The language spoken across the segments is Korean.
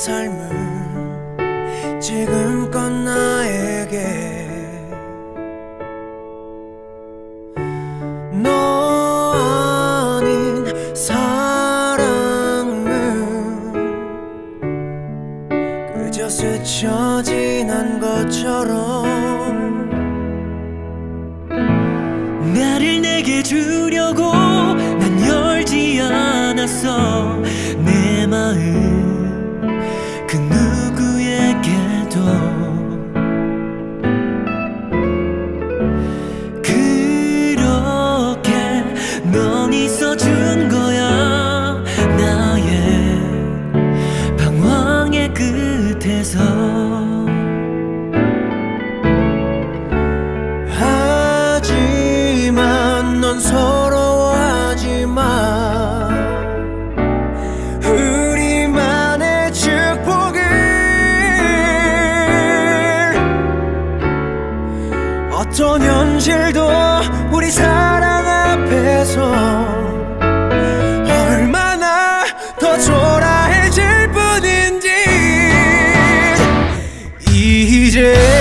삶은 지금껏 나에게 너 아닌 사랑은 그저 스쳐 지난 것처럼 나를 내게 주려고 난 열지 않았어. 내 마음 그 누구에게도 그렇게 넌 있어준 거야. 나의 방황의 끝에서 넌 서러워하지마. 우리만의 축복을 어떤 현실도 우리 사랑 앞에서 얼마나 더 초라해질 뿐인지 이제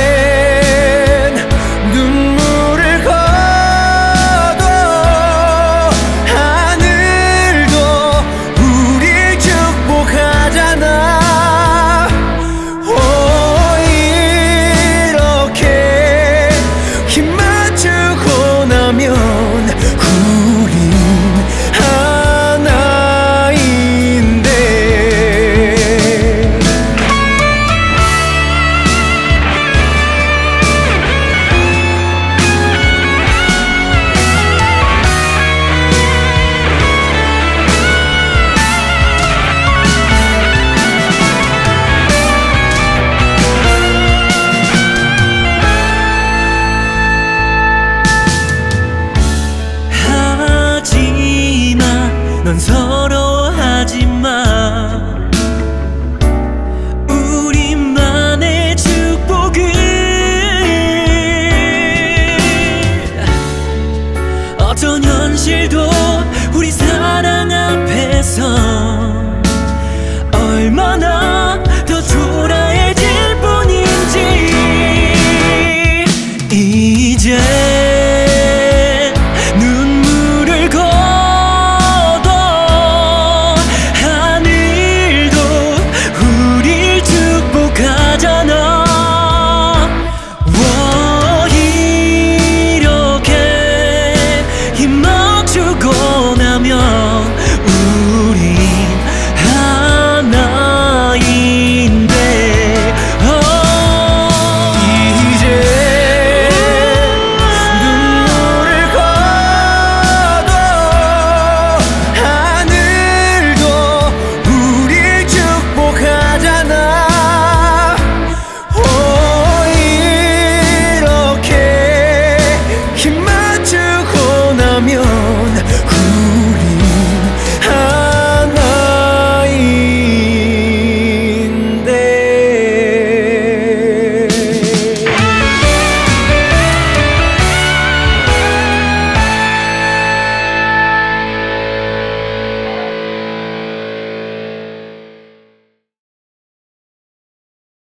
넌 서러워하지마. 우리만의 축복을 어떤 현실도 우리 사랑 앞에서 얼마나 더 초라해질 뿐인지 이제